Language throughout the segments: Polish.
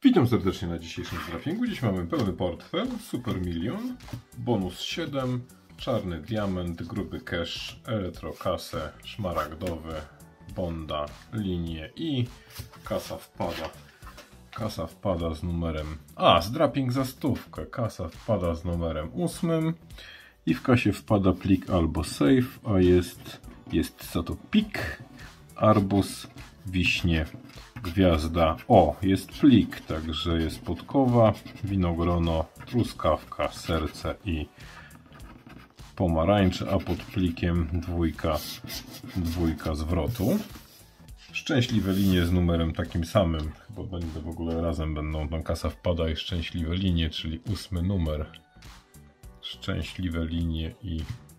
Witam serdecznie na dzisiejszym trafingu. Dziś mamy pełny portfel, Super Milion, bonus 7, czarny diament, gruby cash, elektrokasę, szmaragdowy, bonda, linię i kasa wpada. Kasa wpada z numerem... zdrapping za 100. Kasa wpada z numerem 8 i w kasie wpada plik albo save, a jest za to pik, arbuz, wiśnie, gwiazda. Jest plik, także jest podkowa, winogrono, truskawka, serce i pomarańcze, a pod plikiem dwójka zwrotu. Szczęśliwe linie z numerem takim samym, bo w ogóle razem będą tam kasa wpada i szczęśliwe linie, czyli 8 numer. Szczęśliwe linie i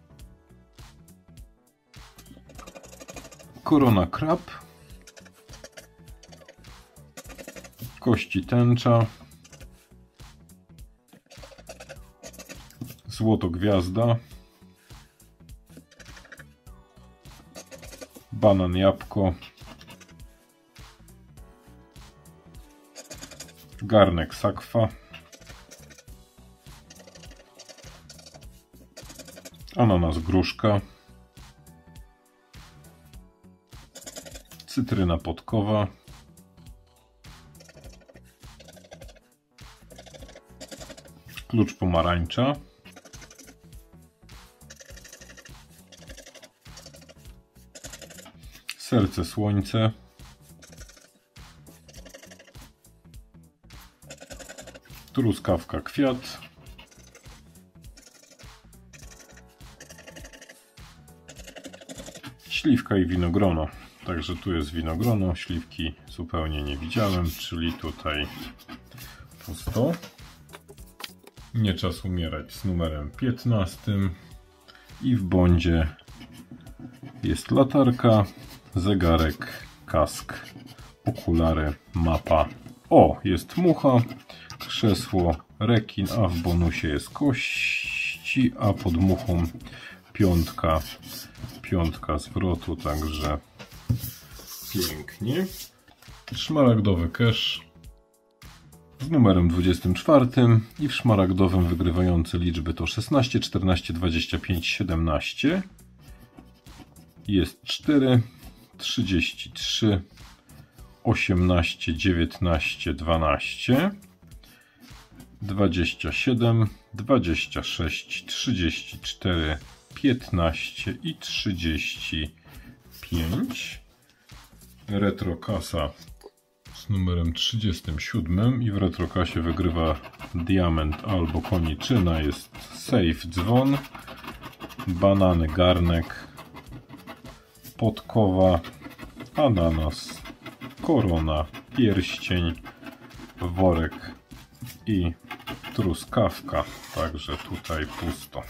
korona krab, kości tęcza, złoto gwiazda, banan jabłko, garnek sakwa, ananas gruszka, cytryna podkowa, klucz pomarańcza, serce słońce, truskawka kwiat, śliwka i winogrono. Także tu jest winogrono, śliwki zupełnie nie widziałem, czyli tutaj pusto. Nie czas umierać z numerem 15 i w bondzie jest latarka, zegarek, kask, okulary, mapa. Jest mucha, krzesło, rekin, a w bonusie jest kości, a pod muchą piątka zwrotu, także pięknie. Szmaragdowy cash z numerem 24 i w szmaragdowym wygrywające liczby to 16, 14, 25, 17. Jest 4, 33, 18, 19, 12, 27, 26, 34, 15 i 35. Retrokasa z numerem 37 i w retrokasie wygrywa diament albo koniczyna, jest save dzwon, banany garnek, podkowa, ananas, korona, pierścień, worek i truskawka, także tutaj pusto.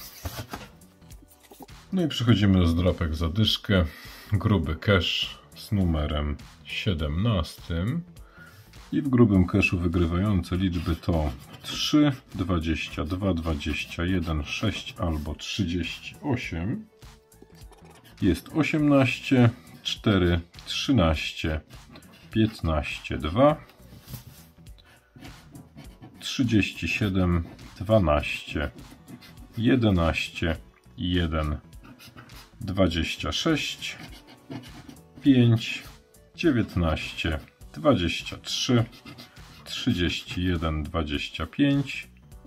No i przechodzimy do zdrapek za dyszkę, gruby cash z numerem 17 i w grubym cashu wygrywające liczby to 3, 22, 21, 6 albo 38. Jest 18, 4, 13, 15, 2, 37, 12, 11, 1, 26, 5, 19, 23, 31, 25,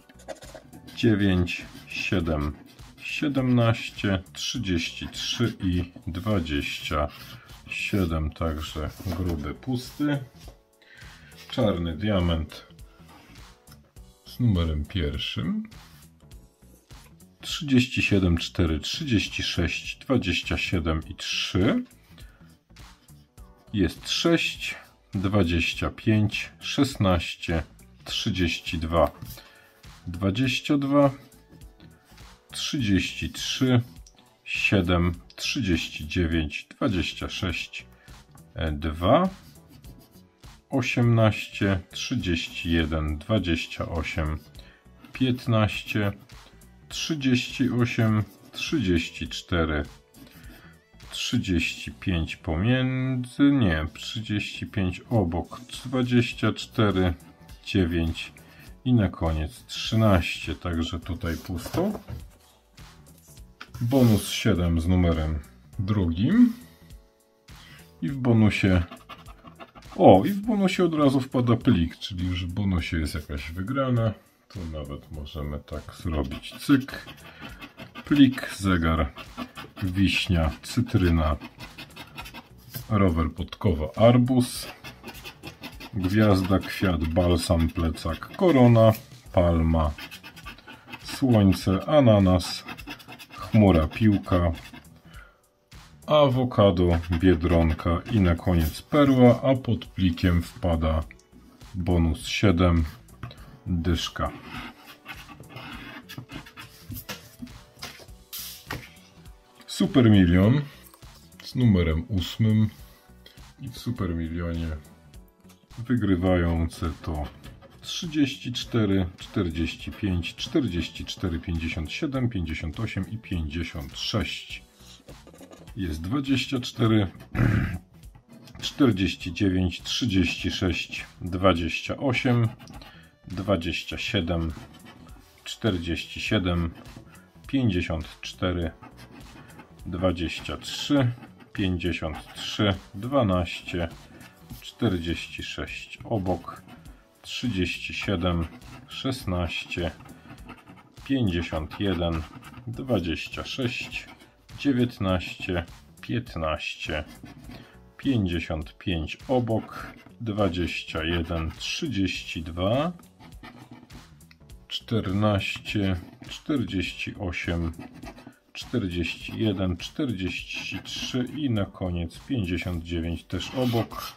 9, 7, 17, 33 i 27, także gruby pusty. Czarny diament z numerem 1. 37, 4, 36, 27 i 3. Jest 6, 25, 16, 32, 22, 33, 7, 39, 26, 2, 18, 31, 28, 15, 38, 34, 35 pomiędzy, nie, 35 obok, 24, 9 i na koniec 13, także tutaj pusto. Bonus 7 z numerem drugim. I w bonusie... i w bonusie od razu wpada plik, czyli już w bonusie jest jakaś wygrana. To nawet możemy tak zrobić. Cyk. Plik, zegar, wiśnia, cytryna, rower podkowa, arbuz, gwiazda, kwiat, balsam, plecak, korona, palma, słońce, ananas, chmura, piłka, awokado, biedronka i na koniec perła, a pod plikiem wpada bonus 7, dyszka. Super milion z numerem 8 i w Super Milionie wygrywające to 34, 45, 44, 57, 58 i 56. Jest 24, 49, 36, 28, 27, 47, 54, 23, 53, 12, 46 obok, 37, 16, 51, 26, 19, 15, 55 obok, 21, 32, 14, 48, 41, 43 i na koniec 59 też obok.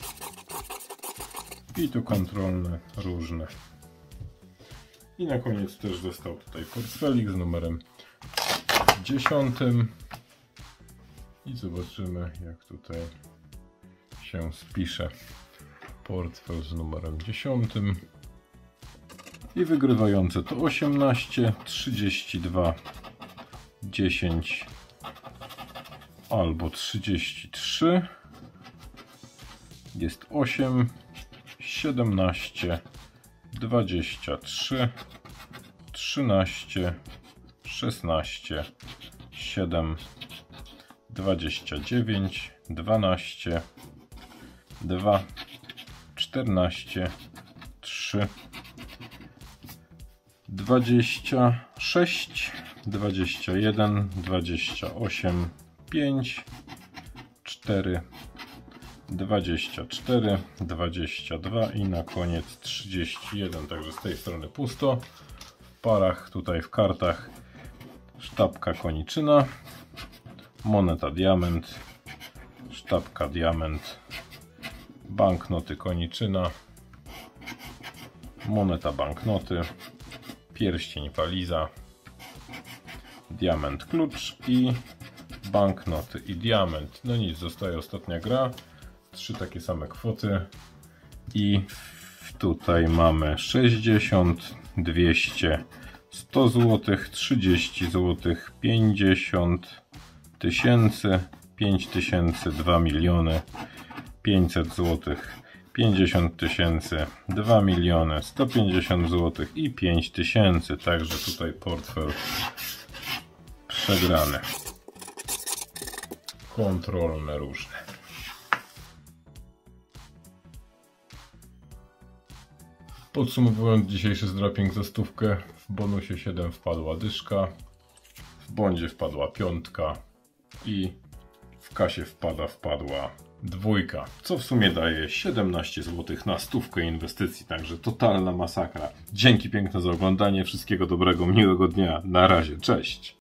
I tu kontrolne różne. I na koniec też został tutaj portfelik z numerem 10. I zobaczymy, jak tutaj się spisze portfel z numerem 10. I wygrywające to 18, 32, 10 albo 33. Jest 8, 17, 23, 13, 16, 7, 29, 12, 2, 14, 3, 26, 21, 28, 5, 4, 24, 22 i na koniec 31. Także z tej strony pusto. W parach, tutaj w kartach sztabka koniczyna, moneta diament, sztabka diament, banknoty koniczyna, moneta banknoty, pierścień waliza, diament klucz i banknoty i diament. No nic, zostaje ostatnia gra. 3 takie same kwoty i tutaj mamy 60, 200, 100 zł, 30 zł, 50 tysięcy, 5 tysięcy, 2 miliony, 500 zł, 50 tysięcy, 2 miliony, 150 zł i 5 tysięcy. Także tutaj portfel przegrany. Kontrolne różne. Podsumowując dzisiejszy zdraping za 100, w bonusie 7 wpadła dyszka, w bondzie wpadła 5 i w kasie wpadła 2, co w sumie daje 17 zł na 100 inwestycji, także totalna masakra. Dzięki piękne za oglądanie, wszystkiego dobrego, miłego dnia, na razie, cześć!